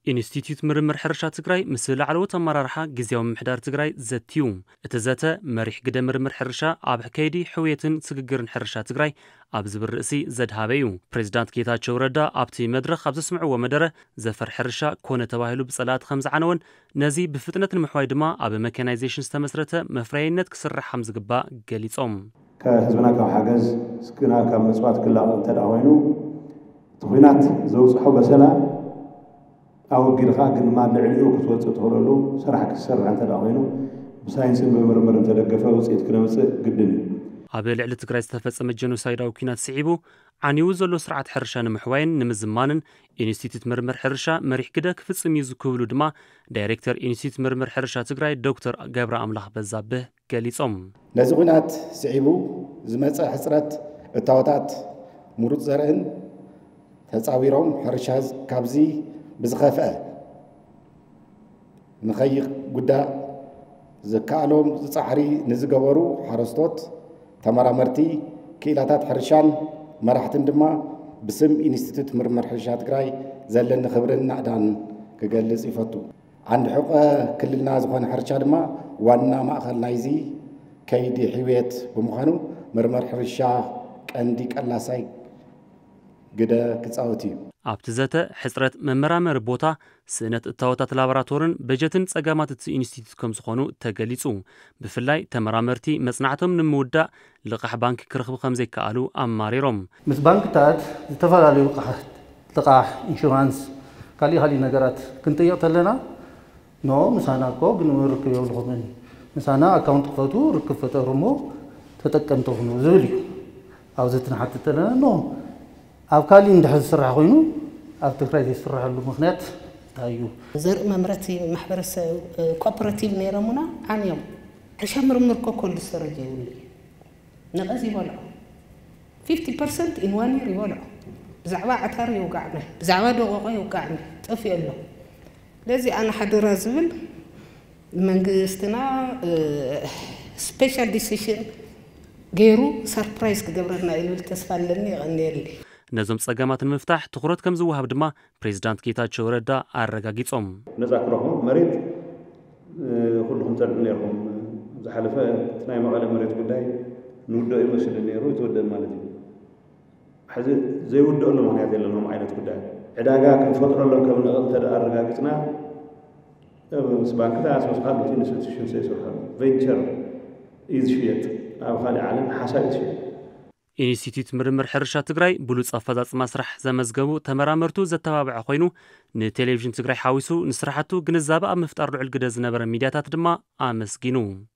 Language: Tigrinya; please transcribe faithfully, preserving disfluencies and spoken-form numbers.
ኢንስቲትዩት ምርምር ሕርሻ ትግራይ ምስ ላዕለዎት ኣመራርሓ ግዝያዊ ምምሕዳር ትግራይ ዘትዩ እቲ ዘተ መሪሕ ግደ ምርምር ሕርሻ ኣብ ከይዲ ሕውየትን ስግግርን ሕርሻ ትግራይ ኣብ ዝብል ርእሲ ዘድሃበ እዩ። ፕሬዚዳንት ጌታቸው ረዳ ኣብቲ መድረኽ ኣብ ዘስምዕዎ መደረ ዘፈር ሕርሻ ኮነ ተባሂሉ ብጸላእቲ ከም ዝዓነወን ነዚ ብፍጥነት ንምሕዋይ ድማ ኣብ መካናይዜሽን ዝተመስረተ መፍረይነት ክስራሕ ከም ዝግባእ ገሊጾም ከህዝብና ካብ ሓገዝ ስክና ካብ ምጽዋት ክላቕ እንተደኣ ኮይኑ እቲ ኩናት ዘውፅሖ በሰላም أو جرخا كن ما لعليو كتوت تقولوا سرح كسر عن تلاقينه بساينس بمرمر تلقفه وصيت كنا مس قدني. عبال على تقرأ استفسر الجنوسايد أو كينات صعيبو عن يوزلوا سرعة حرشان محوين نمزمانن إنستيتوت مرمر حرشة مريح كده كفت سميزو كولو دما دايركتور إنستيتوت مرمر حرشة تقرأ دكتور جابر أملاح بزابه قاليصم. لازقينات صعيبو زمات حسرات التواتات مرود زرعن تصاويرهم حرشة كابزي بزخافة نخيق قدا زكالهم زصحري نزقورو حرستوت تمارا مرتي كيلاتات حرشان مرحتن دما بسم إنستيتوت مرمر حرشات تግራይ زلن خبرن نعدان كجلس يفتو عند حق كل الناس خوان حرشا دما وانا ماخذ نايزي كيدي حويت بمخانو مرمر حرشا كانديك الله ساي قدا كتصاوتي ኣብቲ ዘተ ሕጽረት መመራመሪ ቦታ ስእነት እታወታት ላቦራቶርን በጀትን ጸጋማት እቲ ኢንስቲትዩት ከም ዝኾኑ ተገሊጹ ብፍላይ ተመራመርቲ መጽናዕቶም ንምውዳእ ልቓሕ ባንኪ ክረኽቡ ከም ዘይከኣሉ ኣማሪሮም ምስ ባንክታት ዝተፈላለዩ ልቓሕ ልቓሕ ኢንሹራንስ ካልእ ካልእ ነገራት ክንጥይቕ ተለና ኖ ምሳና እኮ ግን ርክብ የብልኹምን ምሳና ኣካውንት ክፈቱ ርክብ ፈጠሩ እሞ ተጠቀምቲ ሁኑ ዝብል እዩ ኣብዚ ትንሓትት ተለና ኖ ኣብ ካልእ እንድሕር ዝስራሕ ኮይኑ ኣብ ትግራይ ዘይስራሐሉ ምኽንያት ታዩ ዘርኢ መምረቲ ማሕበረሰብ ኮኦፐሬቲቭ ነይሮሙና ዓንዮም ሕርሻ ምርምር እኮ ኩሉ ዝሰረጀ ይብሉ ነቐዝ ይበልዑ fifty percent in one year ይበልዑ ብዛዕባ ዓታር ይውጋዕና ብዛዕባ ደቆቆ ይውጋዕና ጠፍዩ ኣሎ ለዚ ኣነ ሓደራ ዝብል መንግስትና ስፔሻል ዲሲሽን ገይሩ ሰርፕራይዝ ክገብረና ይብል ተስፋ ኣለኒ ይቐኒየሊ نظام ጸገማት ንምፍታሕ ትኹረት ከም ዝወሃብ ድማ ፕሬዚዳንት ጌታቸው ረዳ ኣረጋጊጾም ነፃ ክረኽቡ መሬት ኩልኩም ተድኡ ነይርኩም ዝሓለፈ ናይ መቐለ መሬት ጉዳይ ንውድኦ ይመስል ነይሩ ይትወደድ ማለት እዩ ሕዚ ዘይውድአሉ ምክንያት የለንም ዓይነት ጉዳይ ዕዳጋ ክንፈጥረሎም ከም ንኽእል ተደኣ ኣረጋጊፅና ምስ ባንክታት ምስ ካልኦት ኢንስቲትዩሽን ዘይሰርሑ ቬንቸር እዩ ዝሽየጥ ኣብ ካልእ ዓለም ሓሳብ ይሽየጥ ኢንስቲትዩት ምርምር ሕርሻ ትግራይ ብሉጽ ኣፈጻጽማ ስራሕ ዘመዝገቡ ተመራመርቱ ዘተባብዐ ኮይኑ ንቴሌቪዥን ትግራይ ሓዊሱ ንስራሕቱ ግንዛቤ ኣብ ምፍጣር ልዑል ግደ ዝነበረ ሚድያታት ድማ ኣመስጊኑ